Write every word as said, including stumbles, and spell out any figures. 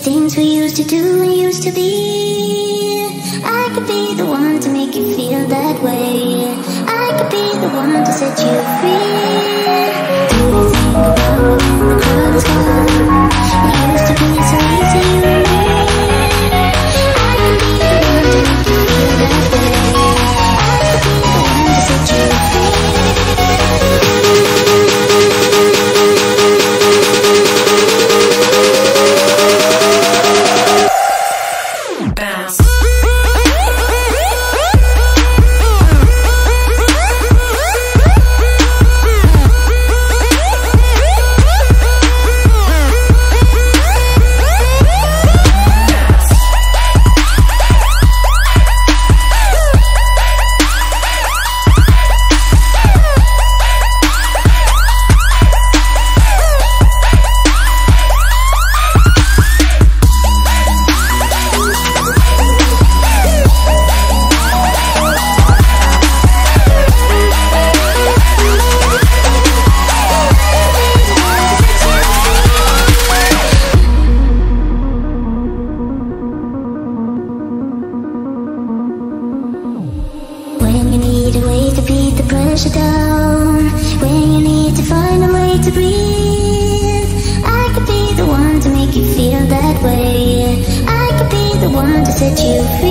things we used to do and used to be. I could be the one to make you feel that way. I could be the one to set you free. Do you think about when the crowd is gone? We used to be so easy, you and me. I could be the one to make you feel that way. I could be the one to set you free. Down when you need to find a way to breathe. I could be the one to make you feel that way. I could be the one to set you free.